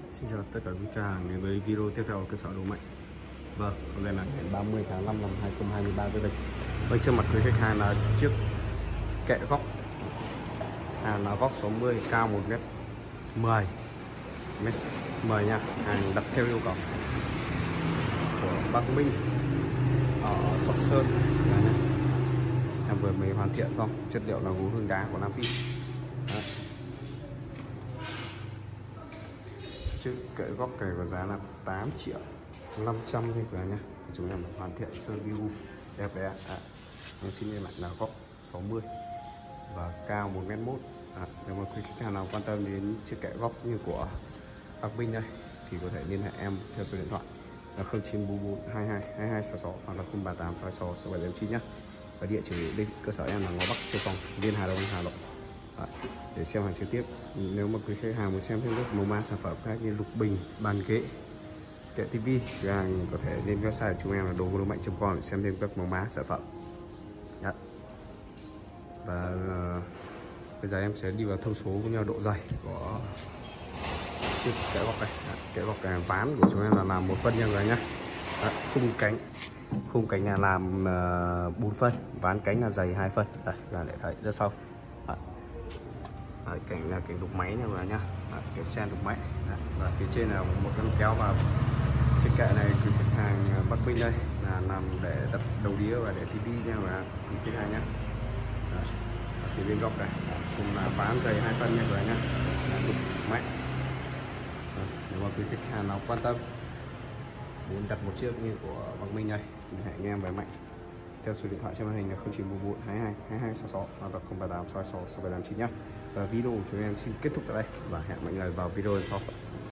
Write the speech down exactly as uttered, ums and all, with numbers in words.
Xin chào tất cả quý khách hàng đến với video tiếp theo của cơ sở đồ mạnh. Vâng, hôm nay là ngày ba mươi tháng năm năm hai nghìn không trăm hai mươi ba tới đây. Vâng, trước mặt quý khách hàng là chiếc kệ góc, hàng là góc số mười, cao một mét mười, mét mười nha, hàng đặt theo yêu cầu của Bắc Minh ở Sóc Sơn. Em vừa mới hoàn thiện xong, chất liệu là gỗ hương đá của Nam Phi. Đấy. Chiếc kệ góc này có giá là tám triệu năm trăm thôi cả nha. Chúng em hoàn thiện sơn biu đẹp đấy ạ. À, em xin lên lại là góc sáu mươi và cao một mét một. À, nếu mà quý khách hàng nào quan tâm đến chiếc kệ góc như của Bắc Minh đây thì có thể liên hệ em theo số điện thoại là không chín bốn bốn hai hai hai hai sáu sáu hoặc là không ba tám sáu sáu sáu bảy tám chín nhé. Và địa chỉ đây cơ sở em là Ngõ Bắc Châu Phòng, Liên Hà Đông, Hà Nội. À, để xem hàng trực tiếp. Nếu mà quý khách hàng muốn xem thêm các mẫu mã sản phẩm khác như lục bình, bàn ghế, kệ tivi, khách hàng có thể lên website của chúng em là đồ đồ mạnh chấm com để xem thêm các mẫu mã sản phẩm. Đó. Và uh, bây giờ em sẽ đi vào thông số cũng như độ dày của chiếc kệ góc này. Kệ góc này ván của chúng em là làm một phân nha người nhé. Khung cánh khung cánh là làm uh, bốn phân, ván cánh là dày hai phân. Đây là để thấy rất sâu. Đấy, cánh là cánh đục máy nha mọi người nhá. Đấy, cái sen đục máy. Đấy, và phía trên là một con kéo vào chiếc kệ này của khách hàng Bắc Minh đây là làm để đặt đầu đĩa và để tivi nha mọi người, khách hàng nhá. Đấy, ở phía bên góc này cùng là ván dày hai phân nha mọi người nhá, là đục máy. Đấy, nếu mà quý khách hàng nào quan tâm muốn đặt một chiếc như của Bắc Minh đây thì hãy nghe em với Mạnh theo số điện thoại trên màn hình là không chín bốn bốn hai hai hai hai sáu sáu hoặc là không ba tám sáu sáu sáu bảy tám chín nhé. Và video của chúng em xin kết thúc tại đây và hẹn mọi người vào video sau.